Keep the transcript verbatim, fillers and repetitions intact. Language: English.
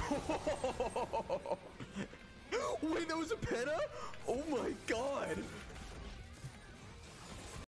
Wait, that was a peta? Oh my god.